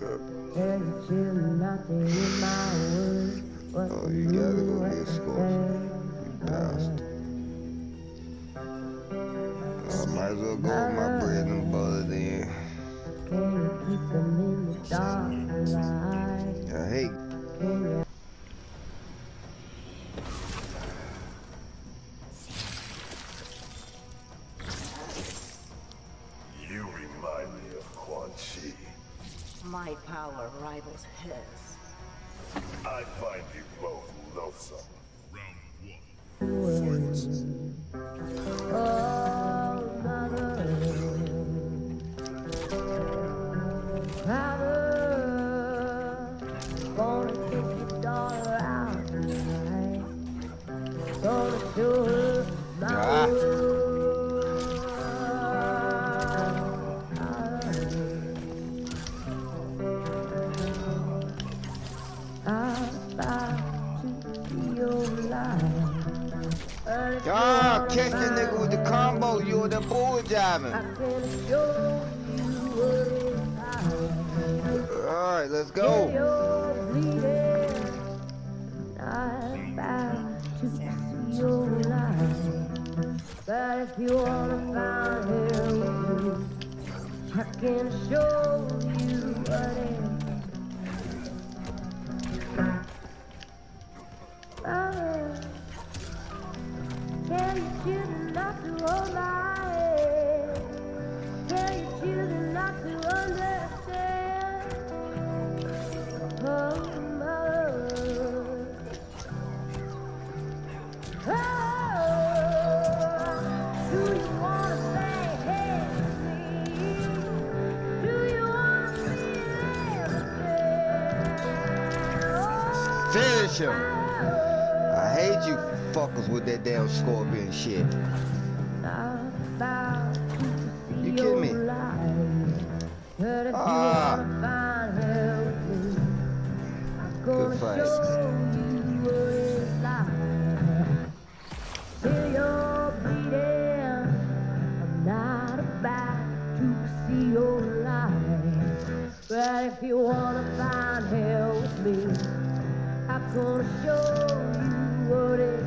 Tell your children not to hear my words. Oh, you gotta go get Scorpion. You bastard. I might as well go with my bread and butter then. Can you keep them in the dark alive? I hate. Can you? You remind me of Quan Chi. My power rivals his. I find you both loathsome. Oh, mother, father, gonna take your daughter out tonight. Gonna show her my world. Ah, catch that nigga with the combo. You on that bull jiving. Alright, let's go. But if you wanna find her with me, I can show you what it is. Tell your children not to hold my hand. Tell your children not to understand. Oh, mother. Oh, do you want to say hey to me? Do you want to be everything? Finish him. I hate you fuckers with that damn Scorpion shit. You kidding me? Ah. Good fight. Till you're bleeding, I'm not about to see your light. But if you wanna find hell with me, I'm gonna show you what it is.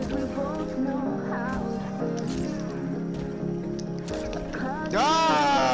Ah!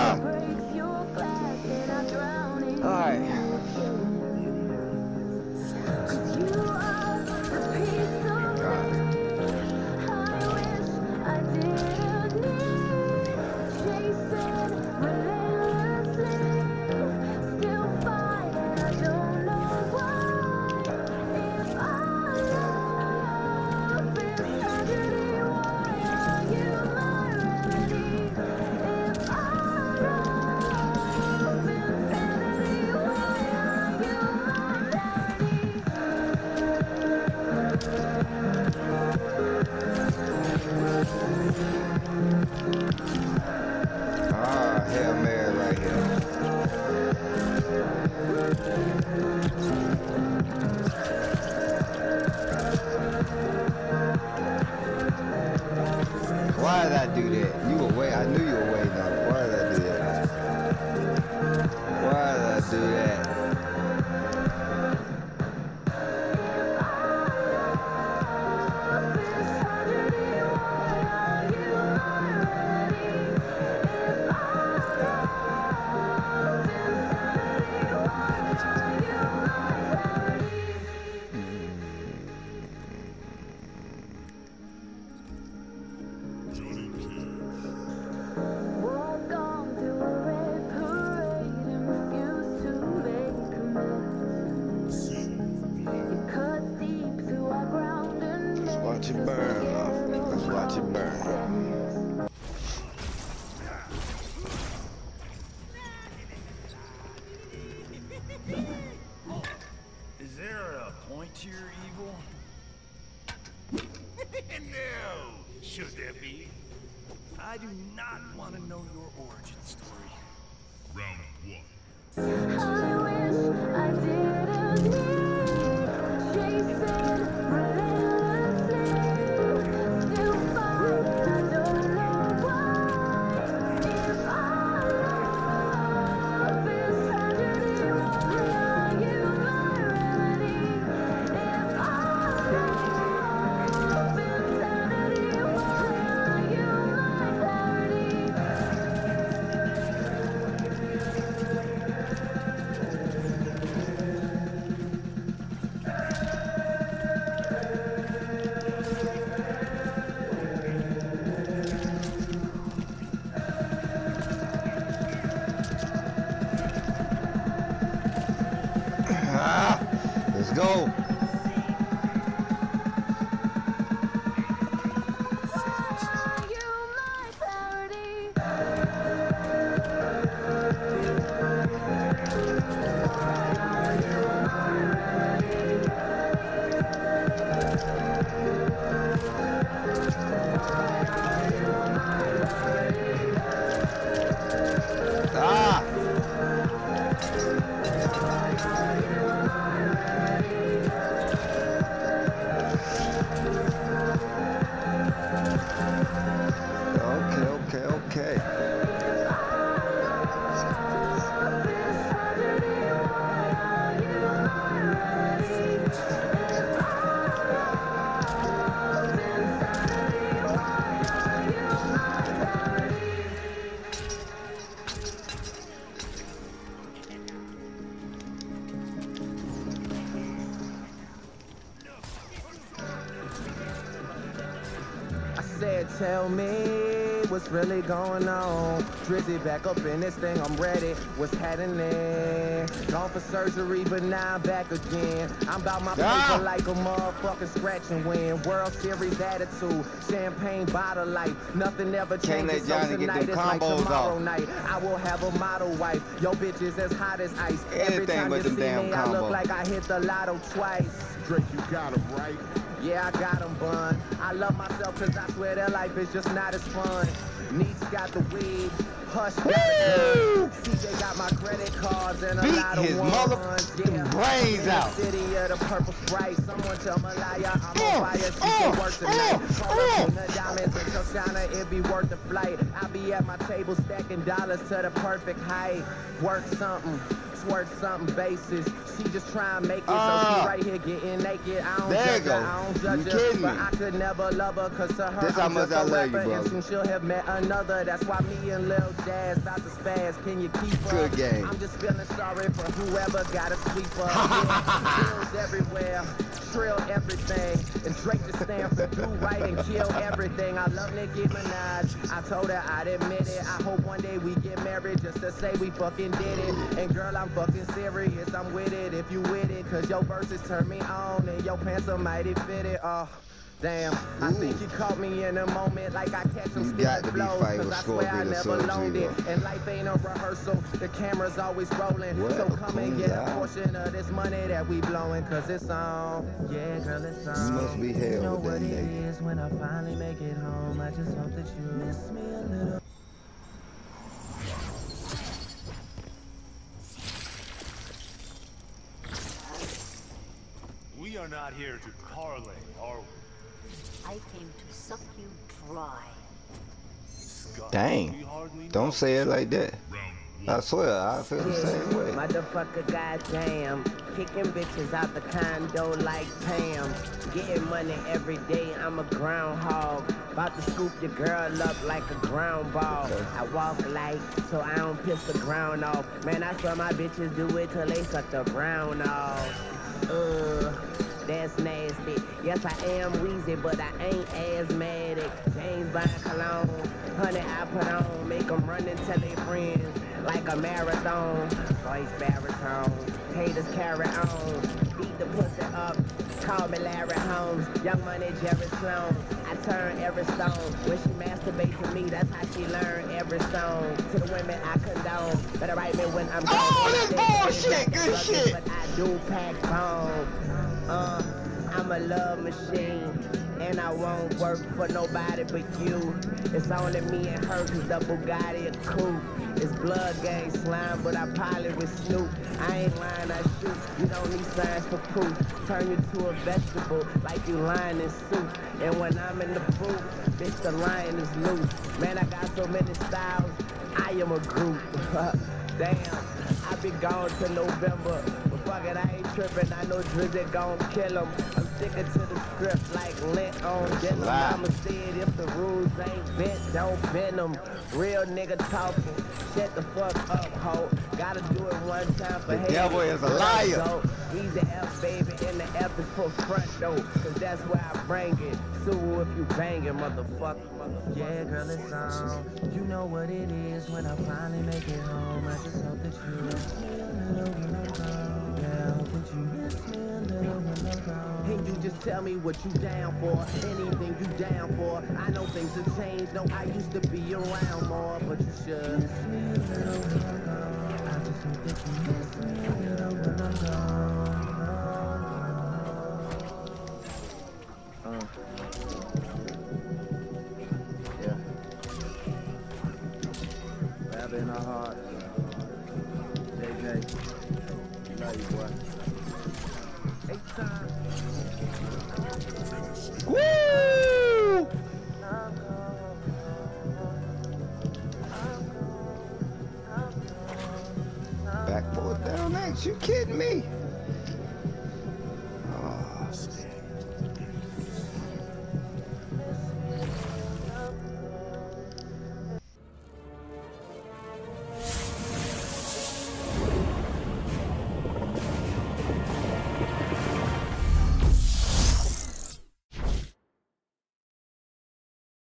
pure evil? No! Should there be? I do not want to know your origin story. Round one. I wish I didn't need chasing relentlessly. Still fight, I don't know why. If our love is tragedy, why are you my remedy? If our love is insanity, why are you my parody? Let's go. Are you my parody? Ah. Okay. I said, tell me what's really going on. Drizzy back up in this thing, I'm ready. What's happening? Gone for surgery, but now I'm back again. I'm about my paper like a motherfucking scratch and win. World Series attitude, champagne bottle life. Nothing ever changes, so Johnny get tonight them is like combos tomorrow off. night. I will have a model wife. Yo bitch is as hot as ice. Every Anything time but you them see damn me, I look combos. like I hit the lotto twice. Drake, you got him, right? Yeah, I got them, bun. I love myself cause I swear their life is just not as fun. Neeks got the weed, Hush got a gun. CJ got my credit cards and a Beat lot of his ones. motherfucking brains In the out. City of the purple sprite. Someone tell Malaya I'm on fire. She can work tonight. Hold up in the diamonds in Toscana, it be worth the flight. I be at my table stacking dollars to the perfect height. Work something. Work something basis. She just try and make it, so she right here getting naked. I don't There judge you go. her, I don't judge You her, kidding but me? I could never love her, cause to her This how I'm much just I a love you, rapper, and brother. soon she'll have met another. That's why me and Lil Jazz about to spaz. Can you keep her? Good game. I'm just feeling sorry for whoever got a sweeper. Yeah, bills everywhere. Trill everything, and Drake just stand for do right and kill everything. I love Nicki Minaj. I told her I'd admit it. I hope one day we get married just to say we fucking did it. And girl, I'm fucking serious. I'm with it if you with it, cause your verses turn me on and your pants are mighty fitted. Damn, I think you caught me in a moment like I catch them You got to spitting be blows, fighting cause with I swear I Scorpion or never Sub-Zero. loaned it. And life ain't a rehearsal, the camera's always rolling. What? So come and get a Cool, portion of this money that we blowing, cause it's on. Yeah, girl, it's on. You must be hell You know with what that it nigga. is when I finally make it home. I just hope that you miss me a little. We are not here to parlay, are we? I came to suck you dry. Scott, Dang. we hardly know Don't say it like that. Round I one. swear, I feel the same way. Motherfucker, goddamn. Kicking bitches out the condo like Pam. Getting money every day, I'm a groundhog. About to scoop your girl up like a ground ball. I walk light, so I don't piss the ground off. Man, I swear my bitches do it till they suck the ground off. That's nasty. Yes, I am wheezy, but I ain't asthmatic. James Bond cologne, honey I put on, make them run and tell their friends like a marathon. Voice baritone, haters carry on. Beat the pussy up, call me Larry Holmes. Young money Jerry Sloan. I turn every stone. When she masturbates to me, that's how she learn every stone. To the women I condone, better write me when I'm gone. Oh, this bullshit, good shit. But I do pack bone. I'm a love machine, and I won't work for nobody but you. It's only me and her, cause the Bugatti a coupe. It's blood gang slime, but I pilot with Snoop. I ain't lying, I shoot. You don't need signs for proof. Turn you to a vegetable, like you lying in soup. And when I'm in the booth, bitch, the lion is loose. Man, I got so many styles, I am a group. Damn, I be gone till November. But fuck it, I ain't tripping. I know Drizzy gon' kill him. I'm sticking to the script like lint on denim. Mama said if the rules ain't bent, don't bend them. Real nigga talking. Shut the fuck up, ho. Gotta do it one time for The devil is a liar. He's the F, baby, and the F is for front, though. Cause that's where I bring it. Sue if you bang it, motherfucker. Yeah, girl, it's on. You know what it is when I finally make it home. I just hope that you miss me a little when I'm gone. Yeah, I hope that you miss me a little when I'm gone. Hey, you just tell me what you down for. Anything you down for. I know things have changed. No, I used to be around more, but you should. Miss me a little when I'm gone. I just hope that you miss me a little when I'm gone. In our heart. JJ, love you, boy. H-time. Woo! Back forward down X, you kidding me?